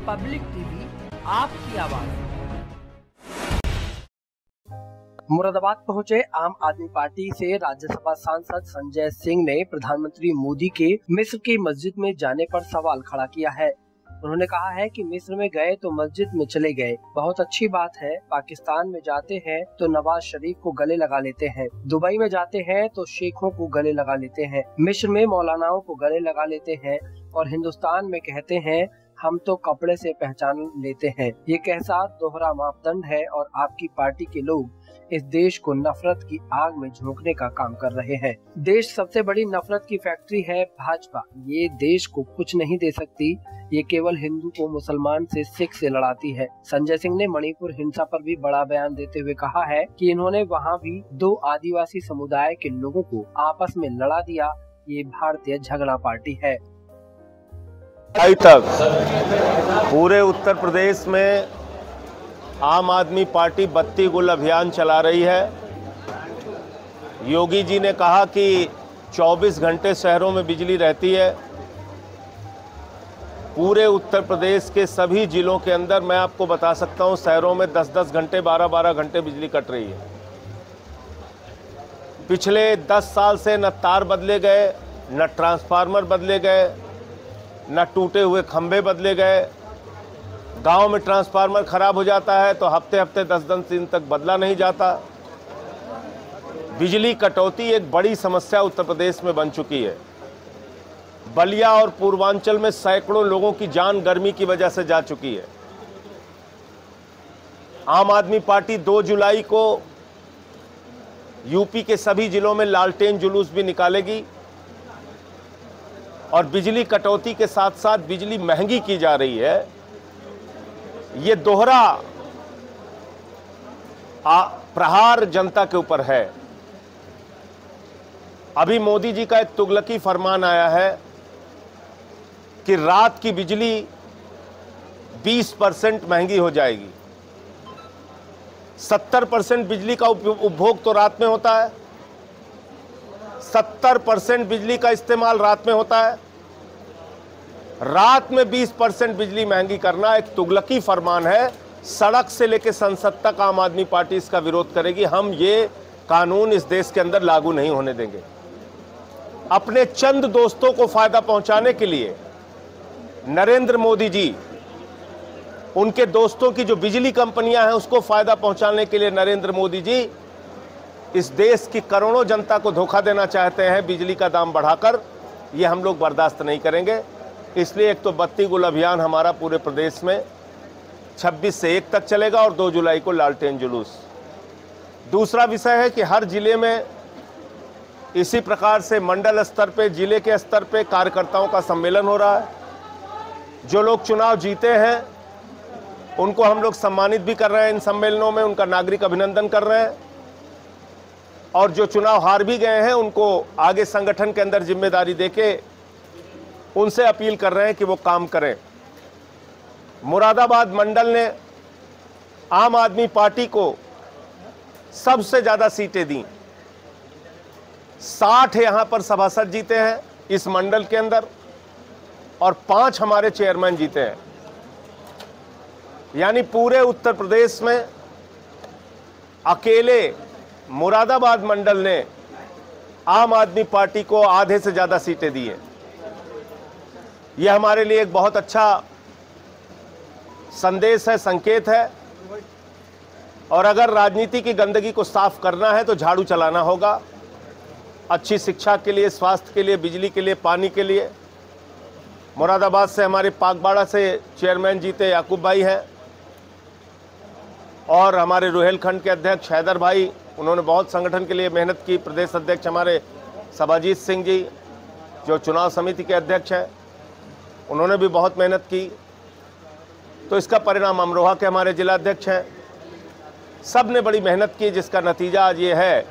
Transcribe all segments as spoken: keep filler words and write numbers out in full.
Public TV, आपकी आवाज। मुरादाबाद पहुंचे आम आदमी पार्टी से राज्यसभा सांसद संजय सिंह ने प्रधानमंत्री मोदी के मिस्र की मस्जिद में जाने पर सवाल खड़ा किया है। उन्होंने कहा है कि मिस्र में गए तो मस्जिद में चले गए, बहुत अच्छी बात है। पाकिस्तान में जाते हैं तो नवाज शरीफ को गले लगा लेते हैं, दुबई में जाते हैं तो शेखों को गले लगा लेते हैं, मिस्र में मौलानाओं को गले लगा लेते हैं और हिंदुस्तान में कहते हैं हम तो कपड़े से पहचान लेते हैं। ये कैसा दोहरा मापदंड है और आपकी पार्टी के लोग इस देश को नफरत की आग में झोंकने का काम कर रहे हैं। देश सबसे बड़ी नफरत की फैक्ट्री है भाजपा। ये देश को कुछ नहीं दे सकती, ये केवल हिंदू को मुसलमान से सिख से लड़ाती है। संजय सिंह ने मणिपुर हिंसा पर भी बड़ा बयान देते हुए कहा है कि इन्होंने वहाँ भी दो आदिवासी समुदाय के लोगों को आपस में लड़ा दिया। ये भारतीय झगड़ा पार्टी है। आज तक पूरे उत्तर प्रदेश में आम आदमी पार्टी बत्ती गुल अभियान चला रही है। योगी जी ने कहा कि चौबीस घंटे शहरों में बिजली रहती है। पूरे उत्तर प्रदेश के सभी जिलों के अंदर मैं आपको बता सकता हूं, शहरों में दस दस घंटे बारह बारह घंटे बिजली कट रही है। पिछले दस साल से न तार बदले गए, न ट्रांसफार्मर बदले गए, न टूटे हुए खंभे बदले गए। गांव में ट्रांसफार्मर खराब हो जाता है तो हफ्ते हफ्ते दस दस दिन तक बदला नहीं जाता। बिजली कटौती एक बड़ी समस्या उत्तर प्रदेश में बन चुकी है। बलिया और पूर्वांचल में सैकड़ों लोगों की जान गर्मी की वजह से जा चुकी है। आम आदमी पार्टी दो जुलाई को यूपी के सभी जिलों में लालटेन जुलूस भी निकालेगी और बिजली कटौती के साथ साथ बिजली महंगी की जा रही है। ये दोहरा प्रहार जनता के ऊपर है। अभी मोदी जी का एक तुगलकी फरमान आया है कि रात की बिजली बीस परसेंट महंगी हो जाएगी। सत्तर परसेंट बिजली का उपभोग तो रात में होता है, सत्तर परसेंट बिजली का इस्तेमाल रात में होता है। रात में बीस परसेंट बिजली महंगी करना एक तुगलकी फरमान है। सड़क से लेकर संसद तक आम आदमी पार्टी इसका विरोध करेगी। हम ये कानून इस देश के अंदर लागू नहीं होने देंगे। अपने चंद दोस्तों को फायदा पहुंचाने के लिए नरेंद्र मोदी जी, उनके दोस्तों की जो बिजली कंपनियां हैं उसको फायदा पहुंचाने के लिए नरेंद्र मोदी जी इस देश की करोड़ों जनता को धोखा देना चाहते हैं बिजली का दाम बढ़ाकर। ये हम लोग बर्दाश्त नहीं करेंगे। इसलिए एक तो बत्ती गुल अभियान हमारा पूरे प्रदेश में छब्बीस से एक तक चलेगा और दो जुलाई को लालटेन जुलूस। दूसरा विषय है कि हर जिले में इसी प्रकार से मंडल स्तर पे, जिले के स्तर पे कार्यकर्ताओं का सम्मेलन हो रहा है। जो लोग चुनाव जीते हैं उनको हम लोग सम्मानित भी कर रहे हैं इन सम्मेलनों में, उनका नागरिक अभिनंदन कर रहे हैं। और जो चुनाव हार भी गए हैं उनको आगे संगठन के अंदर जिम्मेदारी देके उनसे अपील कर रहे हैं कि वो काम करें। मुरादाबाद मंडल ने आम आदमी पार्टी को सबसे ज्यादा सीटें दी। साठ यहां पर सभासद जीते हैं इस मंडल के अंदर और पांच हमारे चेयरमैन जीते हैं। यानी पूरे उत्तर प्रदेश में अकेले मुरादाबाद मंडल ने आम आदमी पार्टी को आधे से ज्यादा सीटें दी हैं। यह हमारे लिए एक बहुत अच्छा संदेश है, संकेत है। और अगर राजनीति की गंदगी को साफ करना है तो झाड़ू चलाना होगा। अच्छी शिक्षा के लिए, स्वास्थ्य के लिए, बिजली के लिए, पानी के लिए। मुरादाबाद से हमारे पागबाड़ा से चेयरमैन जीते याकूब भाई हैं और हमारे रुहेलखंड के अध्यक्ष हैदर भाई, उन्होंने बहुत संगठन के लिए मेहनत की। प्रदेश अध्यक्ष हमारे सभाजीत सिंह जी जो चुनाव समिति के अध्यक्ष हैं, उन्होंने भी बहुत मेहनत की। तो इसका परिणाम अमरोहा के हमारे जिलाध्यक्ष हैं, सब ने बड़ी मेहनत की, जिसका नतीजा आज ये है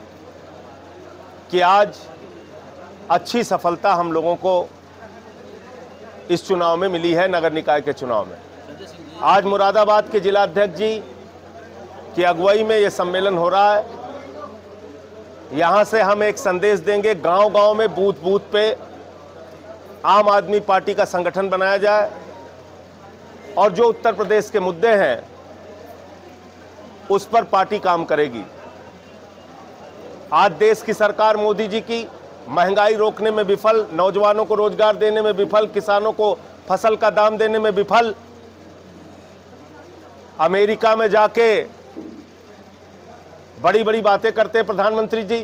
कि आज अच्छी सफलता हम लोगों को इस चुनाव में मिली है, नगर निकाय के चुनाव में। आज मुरादाबाद के जिलाध्यक्ष जी की अगुवाई में ये सम्मेलन हो रहा है। यहाँ से हम एक संदेश देंगे, गांव-गांव में, बूथ-बूथ पे आम आदमी पार्टी का संगठन बनाया जाए और जो उत्तर प्रदेश के मुद्दे हैं उस पर पार्टी काम करेगी। आज देश की सरकार मोदी जी की महंगाई रोकने में विफल, नौजवानों को रोजगार देने में विफल, किसानों को फसल का दाम देने में विफल, अमेरिका में जाके बड़ी बड़ी बातें करते हैं प्रधानमंत्री जी।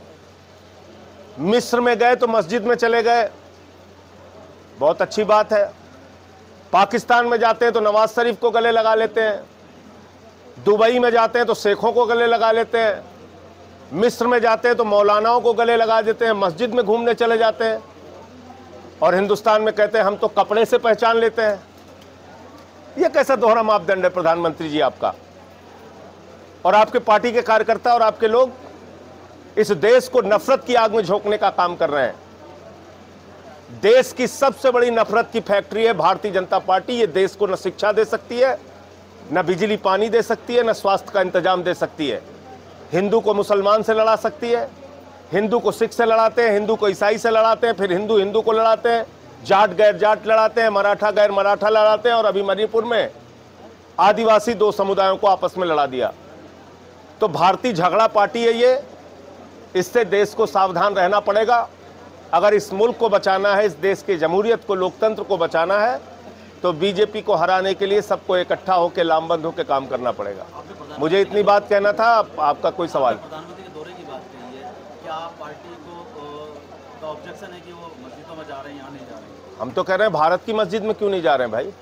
मिस्र में गए तो मस्जिद में चले गए, बहुत अच्छी बात है। पाकिस्तान में जाते हैं तो नवाज शरीफ को गले लगा लेते हैं, दुबई में जाते हैं तो शेखों को गले लगा लेते हैं, मिस्र में जाते हैं तो मौलानाओं को गले लगा देते हैं, मस्जिद में घूमने चले जाते हैं, और हिंदुस्तान में कहते हैं हम तो कपड़े से पहचान लेते हैं। यह कैसा दोहरा मापदंड है प्रधानमंत्री जी आपका? और आपके पार्टी के कार्यकर्ता और आपके लोग इस देश को नफरत की आग में झोंकने का काम कर रहे हैं। देश की सबसे बड़ी नफरत की फैक्ट्री है भारतीय जनता पार्टी। ये देश को न शिक्षा दे सकती है, न बिजली पानी दे सकती है, न स्वास्थ्य का इंतजाम दे सकती है। हिंदू को मुसलमान से लड़ा सकती है, हिंदू को सिख से लड़ाते हैं, हिंदू को ईसाई से लड़ाते हैं, फिर हिंदू हिंदू को लड़ाते हैं, जाट गैर जाट लड़ाते हैं, मराठा गैर मराठा लड़ाते हैं, और अभी मणिपुर में आदिवासी दो समुदायों को आपस में लड़ा दिया। तो भारतीय झगड़ा पार्टी है ये, इससे देश को सावधान रहना पड़ेगा। अगर इस मुल्क को बचाना है, इस देश की जमहूरियत को, लोकतंत्र को बचाना है, तो बीजेपी को हराने के लिए सबको इकट्ठा होकर लामबंद होकर काम करना पड़ेगा। मुझे इतनी बात कहना था। आप, आपका कोई सवाल? प्रधानमंत्री के दौरे की बात कही है, क्या पार्टी को का ऑब्जेक्शन है कि वो मस्जिदों में जा रहे हैं, यहाँ नहीं जा रहे हैं? हम तो कह रहे हैं भारत की मस्जिद में क्यों नहीं जा रहे हैं भाई?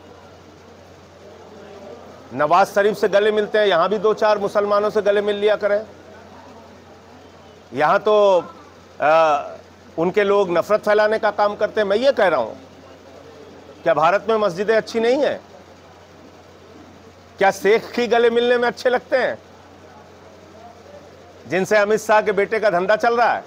नवाज शरीफ से गले मिलते हैं, यहां भी दो चार मुसलमानों से गले मिल लिया करें। यहां तो आ, उनके लोग नफरत फैलाने का काम करते हैं। मैं ये कह रहा हूं, क्या भारत में मस्जिदें अच्छी नहीं है? क्या शेख की गले मिलने में अच्छे लगते हैं, जिनसे अमित शाह के बेटे का धंधा चल रहा है?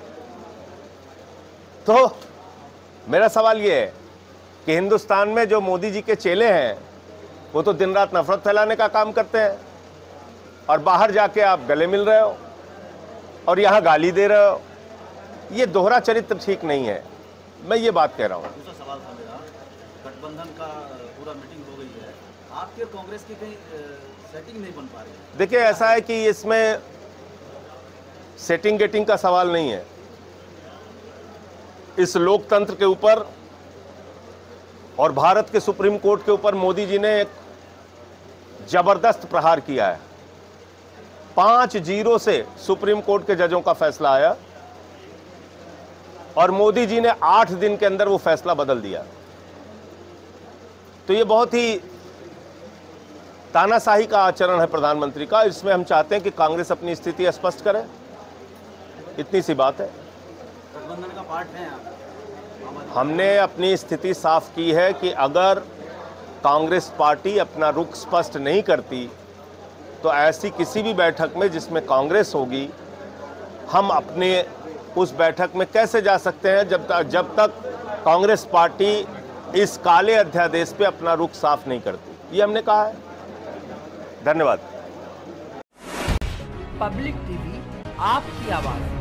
तो मेरा सवाल यह है कि हिंदुस्तान में जो मोदी जी के चेले हैं वो तो दिन रात नफरत फैलाने का काम करते हैं, और बाहर जाके आप गले मिल रहे हो और यहां गाली दे रहे हो। ये दोहरा चरित्र ठीक नहीं है। मैं ये बात कह रहा हूं। दूसरा सवाल था मेरा, गठबंधन का पूरा मीटिंग हो गई है, आपके और कांग्रेस की कहीं सेटिंग नहीं बन पा रही है? देखिए, ऐसा है कि इसमें सेटिंग गेटिंग का सवाल नहीं है। इस लोकतंत्र के ऊपर और भारत के सुप्रीम कोर्ट के ऊपर मोदी जी ने एक जबरदस्त प्रहार किया है। पांच जीरो से सुप्रीम कोर्ट के जजों का फैसला आया और मोदी जी ने आठ दिन के अंदर वो फैसला बदल दिया। तो ये बहुत ही तानाशाही का आचरण है प्रधानमंत्री का। इसमें हम चाहते हैं कि कांग्रेस अपनी स्थिति स्पष्ट करे, इतनी सी बात है। गठबंधन का पार्ट है आप? हमने अपनी स्थिति साफ की है कि अगर कांग्रेस पार्टी अपना रुख स्पष्ट नहीं करती तो ऐसी किसी भी बैठक में जिसमें कांग्रेस होगी, हम अपने उस बैठक में कैसे जा सकते हैं जब तक जब तक कांग्रेस पार्टी इस काले अध्यादेश पे अपना रुख साफ नहीं करती। ये हमने कहा है। धन्यवाद। पब्लिक टीवी, आपकी आवाज़।